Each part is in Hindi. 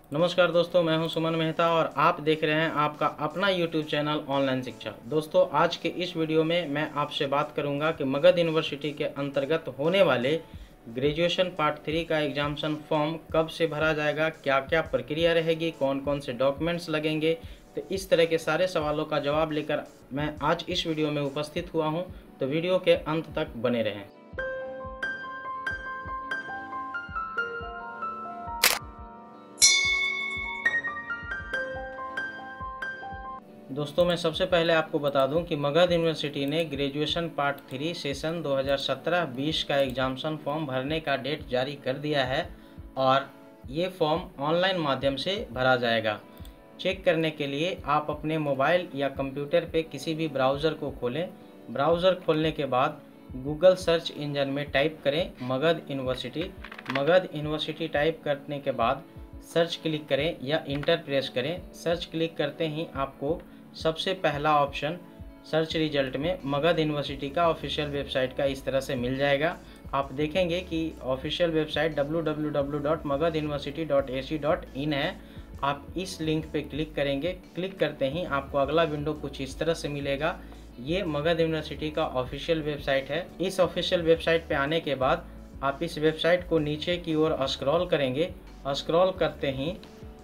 नमस्कार दोस्तों, मैं हूं सुमन मेहता और आप देख रहे हैं आपका अपना YouTube चैनल ऑनलाइन शिक्षा। दोस्तों, आज के इस वीडियो में मैं आपसे बात करूंगा कि मगध यूनिवर्सिटी के अंतर्गत होने वाले ग्रेजुएशन पार्ट 3 का एग्जामिनेशन फॉर्म कब से भरा जाएगा, क्या क्या प्रक्रिया रहेगी, कौन कौन से डॉक्यूमेंट्स लगेंगे। तो इस तरह के सारे सवालों का जवाब लेकर मैं आज इस वीडियो में उपस्थित हुआ हूँ। तो वीडियो के अंत तक बने रहें। दोस्तों, मैं सबसे पहले आपको बता दूं कि मगध यूनिवर्सिटी ने ग्रेजुएशन पार्ट 3 सेशन 2017-20 का एग्जामिनेशन फॉर्म भरने का डेट जारी कर दिया है और ये फॉर्म ऑनलाइन माध्यम से भरा जाएगा। चेक करने के लिए आप अपने मोबाइल या कंप्यूटर पे किसी भी ब्राउज़र को खोलें। ब्राउज़र खोलने के बाद गूगल सर्च इंजन में टाइप करें Magadh university. Magadh university type करने के बाद सर्च क्लिक करें या इंटर प्रेस करें। सर्च क्लिक करते ही आपको सबसे पहला ऑप्शन सर्च रिजल्ट में मगध यूनिवर्सिटी का ऑफिशियल वेबसाइट का इस तरह से मिल जाएगा। आप देखेंगे कि ऑफिशियल वेबसाइट www.magaduniversity.ac.in है। आप इस लिंक पे क्लिक करेंगे। क्लिक करते ही आपको अगला विंडो कुछ इस तरह से मिलेगा। ये मगध यूनिवर्सिटी का ऑफिशियल वेबसाइट है। इस ऑफिशियल वेबसाइट पे आने के बाद आप इस वेबसाइट को नीचे की ओर स्क्रॉल करेंगे। स्क्रॉल करते ही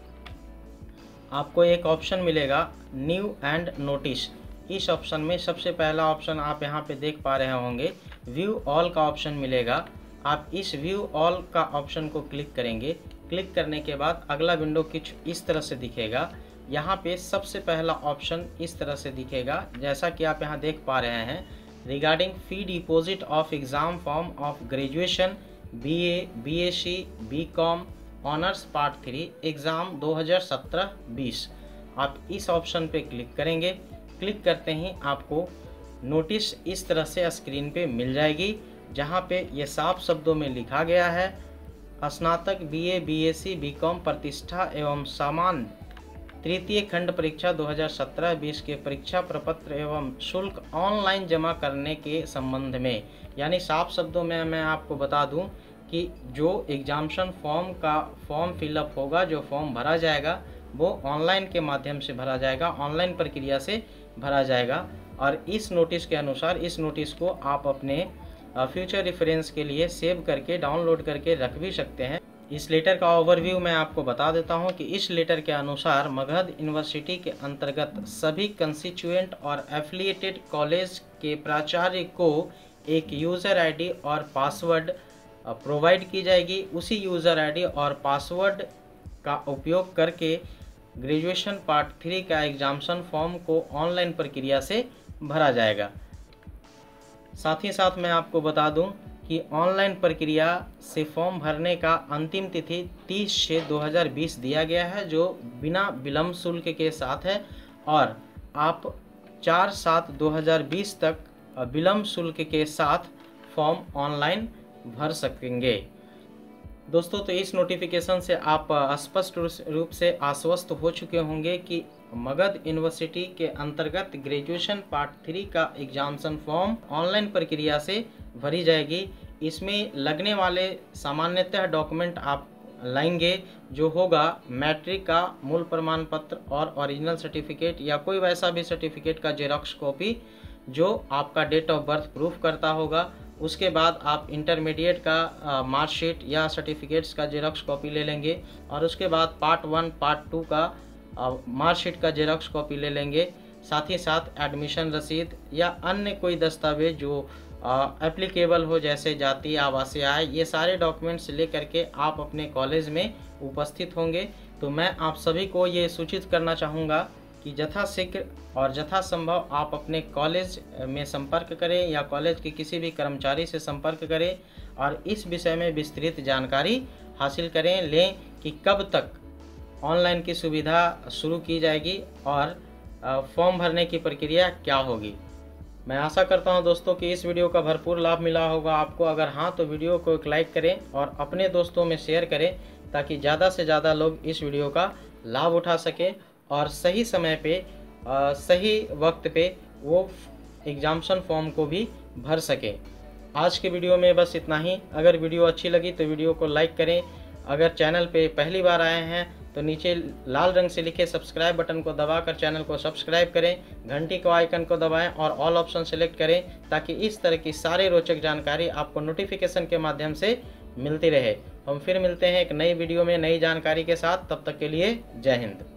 आपको एक ऑप्शन मिलेगा न्यू एंड नोटिस। इस ऑप्शन में सबसे पहला ऑप्शन आप यहाँ पे देख पा रहे होंगे, व्यू ऑल का ऑप्शन मिलेगा। आप इस व्यू ऑल का ऑप्शन को क्लिक करेंगे। क्लिक करने के बाद अगला विंडो कुछ इस तरह से दिखेगा। यहाँ पे सबसे पहला ऑप्शन इस तरह से दिखेगा, जैसा कि आप यहाँ देख पा रहे हैं, regarding fee deposit of exam form of graduation BA, BSc, BCom honours part 3 exam 2017-20। आप इस ऑप्शन पे क्लिक करेंगे। क्लिक करते ही आपको नोटिस इस तरह से स्क्रीन पे मिल जाएगी, जहां पे ये साफ शब्दों में लिखा गया है, स्नातक BA, BSc, BCom प्रतिष्ठा एवं सामान्य तृतीय खंड परीक्षा 2017-20 के परीक्षा प्रपत्र एवं शुल्क ऑनलाइन जमा करने के संबंध में। यानी साफ शब्दों में मैं आपको बता दूं कि जो एग्जामिनेशन फॉर्म का फॉर्म फिलअप होगा, जो फॉर्म भरा जाएगा, वो ऑनलाइन के माध्यम से भरा जाएगा, ऑनलाइन प्रक्रिया से भरा जाएगा। और इस नोटिस के अनुसार इस नोटिस को आप अपने फ्यूचर रेफरेंस के लिए सेव करके डाउनलोड करके रख भी सकते हैं। इस लेटर का ओवरव्यू मैं आपको बता देता हूं कि इस लेटर के अनुसार मगध यूनिवर्सिटी के अंतर्गत सभी कंस्टिट्यूएंट और एफिलिएटेड कॉलेज के प्राचार्य को एक यूज़र आईडी और पासवर्ड प्रोवाइड की जाएगी। उसी यूज़र आईडी और पासवर्ड का उपयोग करके ग्रेजुएशन पार्ट 3 का एग्जामिनेशन फॉर्म को ऑनलाइन प्रक्रिया से भरा जाएगा। साथ ही साथ मैं आपको बता दूं कि ऑनलाइन प्रक्रिया से फॉर्म भरने का अंतिम तिथि 30/6/2020 दिया गया है, जो बिना विलम्ब शुल्क के साथ है, और आप 4/7/2020 तक विलम्ब शुल्क के साथ फॉर्म ऑनलाइन भर सकेंगे। दोस्तों, तो इस नोटिफिकेशन से आप स्पष्ट रूप से आश्वस्त हो चुके होंगे कि मगध यूनिवर्सिटी के अंतर्गत ग्रेजुएशन पार्ट 3 का एग्जामिनेशन फॉर्म ऑनलाइन प्रक्रिया से भरी जाएगी। इसमें लगने वाले सामान्यतः डॉक्यूमेंट आप लाएंगे, जो होगा मैट्रिक का मूल प्रमाण पत्र और ओरिजिनल सर्टिफिकेट या कोई वैसा भी सर्टिफिकेट का जेरॉक्स कॉपी जो आपका डेट ऑफ बर्थ प्रूफ करता होगा। उसके बाद आप इंटरमीडिएट का मार्कशीट या सर्टिफिकेट्स का जेरॉक्स कॉपी ले लेंगे, और उसके बाद पार्ट 1 पार्ट 2 का मार्कशीट का जेरॉक्स कॉपी ले लेंगे। साथ ही साथ एडमिशन रसीद या अन्य कोई दस्तावेज जो एप्लीकेबल हो, जैसे जाति, आवासीय आय, ये सारे डॉक्यूमेंट्स ले करके आप अपने कॉलेज में उपस्थित होंगे। तो मैं आप सभी को ये सूचित करना चाहूँगा कि यथाशीघ्र और यथासंभव आप अपने कॉलेज में संपर्क करें या कॉलेज के किसी भी कर्मचारी से संपर्क करें और इस विषय में विस्तृत जानकारी हासिल लें कि कब तक ऑनलाइन की सुविधा शुरू की जाएगी और फॉर्म भरने की प्रक्रिया क्या होगी। मैं आशा करता हूं दोस्तों कि इस वीडियो का भरपूर लाभ मिला होगा आपको। अगर हाँ, तो वीडियो को एक लाइक करें और अपने दोस्तों में शेयर करें, ताकि ज़्यादा से ज़्यादा लोग इस वीडियो का लाभ उठा सकें और सही समय पे सही वक्त पे वो एग्जामिनेशन फॉर्म को भी भर सके। आज के वीडियो में बस इतना ही। अगर वीडियो अच्छी लगी तो वीडियो को लाइक करें। अगर चैनल पे पहली बार आए हैं तो नीचे लाल रंग से लिखे सब्सक्राइब बटन को दबाकर चैनल को सब्सक्राइब करें, घंटी को आइकन को दबाएं और ऑल ऑप्शन सेलेक्ट करें, ताकि इस तरह की सारी रोचक जानकारी आपको नोटिफिकेशन के माध्यम से मिलती रहे। हम फिर मिलते हैं एक नई वीडियो में नई जानकारी के साथ। तब तक के लिए जय हिंद।